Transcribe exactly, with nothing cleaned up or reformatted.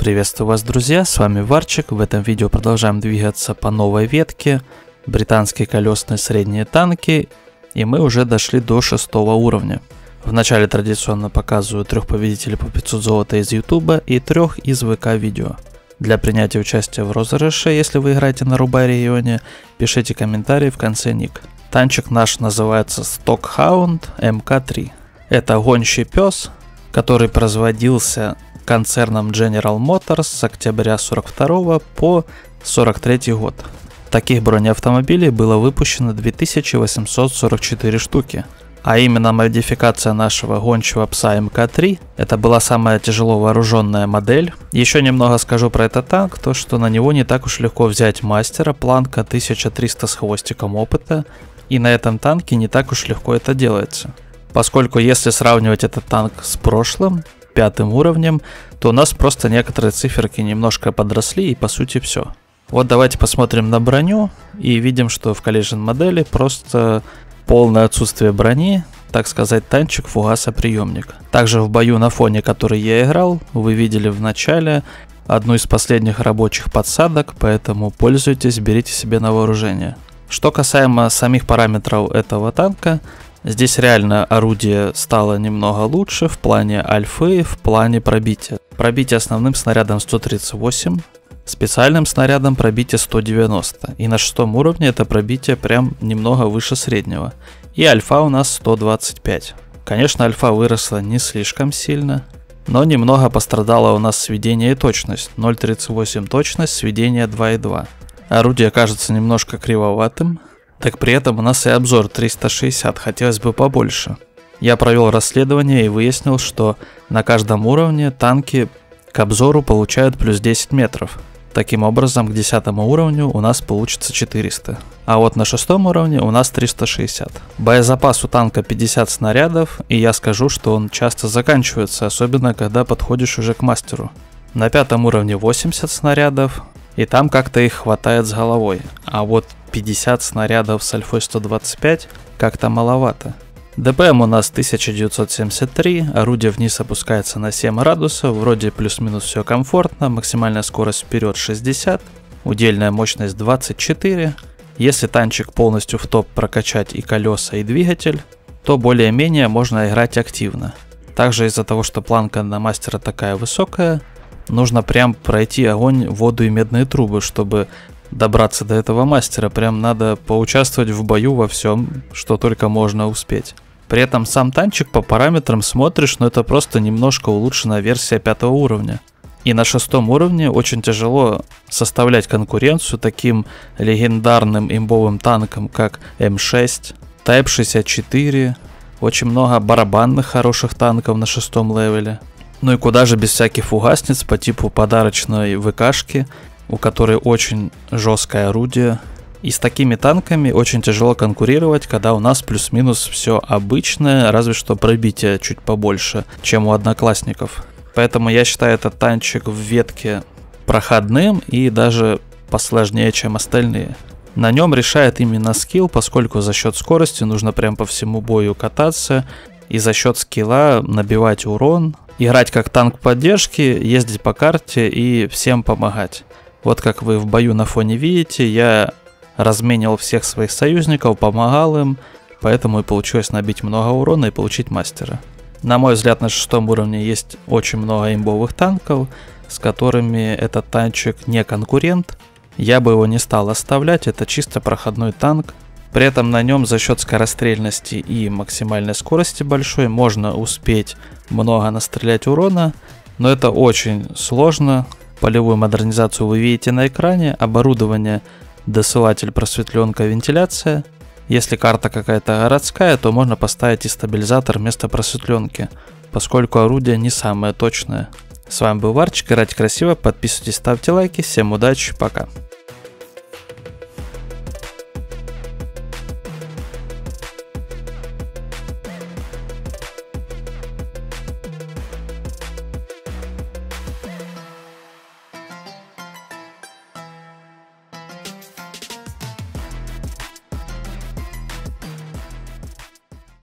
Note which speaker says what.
Speaker 1: Приветствую вас, друзья, с вами Варчик. В этом видео продолжаем двигаться по новой ветке. Британские колесные средние танки. И мы уже дошли до шестого уровня. Вначале традиционно показываю трех победителей по пятьсот золота из ютуба и трех из ВК видео. Для принятия участия в розыгрыше, если вы играете на Рубай регионе, пишите комментарий в конце ник. Танчик наш называется Stockhound эм ка три. Это гончий пес, который производился концерном General Motors с октября сорок второго по сорок третий год. Таких бронеавтомобилей было выпущено две тысячи восемьсот сорок четыре штуки. А именно модификация нашего гончего пса эм ка три. Это была самая тяжело вооруженная модель. Еще немного скажу про этот танк, то что на него не так уж легко взять мастера, планка тысяча триста с хвостиком опыта. И на этом танке не так уж легко это делается. Поскольку если сравнивать этот танк с прошлым, пятым уровнем, то у нас просто некоторые циферки немножко подросли и по сути все. Вот давайте посмотрим на броню и видим, что в Collision модели просто полное отсутствие брони, так сказать, танчик фугасоприемник. Также в бою на фоне, который я играл, вы видели в начале одну из последних рабочих подсадок, поэтому пользуйтесь, берите себе на вооружение. Что касаемо самих параметров этого танка, здесь реально орудие стало немного лучше в плане альфы, в плане пробития. Пробитие основным снарядом сто тридцать восемь, специальным снарядом пробитие сто девяносто. И на шестом уровне это пробитие прям немного выше среднего. И альфа у нас сто двадцать пять. Конечно, альфа выросла не слишком сильно, но немного пострадало у нас сведение и точность. ноль целых тридцать восемь сотых точность, сведение два и два. Орудие кажется немножко кривоватым. Так при этом у нас и обзор триста шестьдесят, хотелось бы побольше. Я провел расследование и выяснил, что на каждом уровне танки к обзору получают плюс десять метров. Таким образом, к десятому уровню у нас получится четыреста. А вот на шестом уровне у нас триста шестьдесят. Боезапас у танка пятьдесят снарядов, и я скажу, что он часто заканчивается, особенно когда подходишь уже к мастеру. На пятом уровне восемьдесят снарядов, и там как-то их хватает с головой. А вот пятьдесят снарядов с альфой сто двадцать пять как-то маловато. ДПМ у нас тысяча девятьсот семьдесят три, орудие вниз опускается на семь градусов, вроде плюс-минус все комфортно, максимальная скорость вперед шестьдесят, удельная мощность двадцать четыре. Если танчик полностью в топ прокачать и колеса, и двигатель, то более-менее можно играть активно. Также из-за того, что планка на мастера такая высокая, нужно прям пройти огонь, воду и медные трубы, чтобы добраться до этого мастера. Прям надо поучаствовать в бою во всем, что только можно успеть. При этом сам танчик по параметрам смотришь, но это просто немножко улучшенная версия пятого уровня. И на шестом уровне очень тяжело составлять конкуренцию таким легендарным имбовым танкам, как эм шесть, Type шестьдесят четыре, очень много барабанных хороших танков на шестом левеле. Ну и куда же без всяких фугасниц по типу подарочной ВКшки, у которой очень жесткое орудие. И с такими танками очень тяжело конкурировать, когда у нас плюс-минус все обычное, разве что пробитие чуть побольше, чем у одноклассников. Поэтому я считаю этот танчик в ветке проходным и даже посложнее, чем остальные. На нем решает именно скилл, поскольку за счет скорости нужно прям по всему бою кататься, и за счет скилла набивать урон, играть как танк поддержки, ездить по карте и всем помогать. Вот как вы в бою на фоне видите, я разменивал всех своих союзников, помогал им, поэтому и получилось набить много урона и получить мастера. На мой взгляд, на шестом уровне есть очень много имбовых танков, с которыми этот танчик не конкурент. Я бы его не стал оставлять, это чисто проходной танк. При этом на нем за счет скорострельности и максимальной скорости большой можно успеть много настрелять урона, но это очень сложно. Полевую модернизацию вы видите на экране, оборудование, досылатель, просветленка, вентиляция. Если карта какая-то городская, то можно поставить и стабилизатор вместо просветленки, поскольку орудие не самое точное. С вами был Варчик, играйте красиво, подписывайтесь, ставьте лайки, всем удачи, пока.